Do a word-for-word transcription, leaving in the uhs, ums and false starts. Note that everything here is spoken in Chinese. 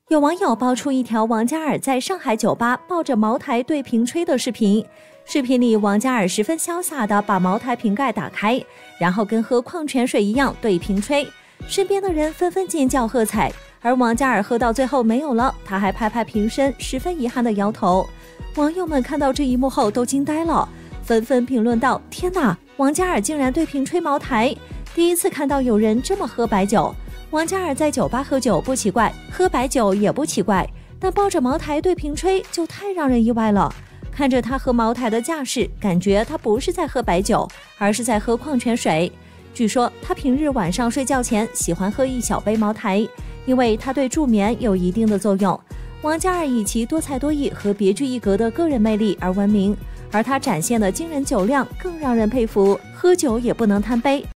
有网友爆出一条王嘉尔在上海酒吧抱着茅台对瓶吹的视频。视频里，王嘉尔十分潇洒地把茅台瓶盖打开，然后跟喝矿泉水一样对瓶吹。身边的人纷纷尖叫喝彩，而王嘉尔喝到最后没有了，他还拍拍瓶身，十分遗憾地摇头。网友们看到这一幕后都惊呆了，纷纷评论道：“天哪，王嘉尔竟然对瓶吹茅台！第一次看到有人这么喝白酒。”王嘉尔在酒吧喝酒不奇怪，喝白酒也不奇怪，但抱着茅台对瓶吹就太让人意外了。看着他喝茅台的架势，感觉他不是在喝白酒，而是在喝矿泉水。据说他平日晚上睡觉前喜欢喝一小杯茅台，因为它对助眠有一定的作用。王嘉尔以其多才多艺和别具一格的个人魅力而闻名，而他展现的惊人酒量更让人佩服，喝酒也不能贪杯。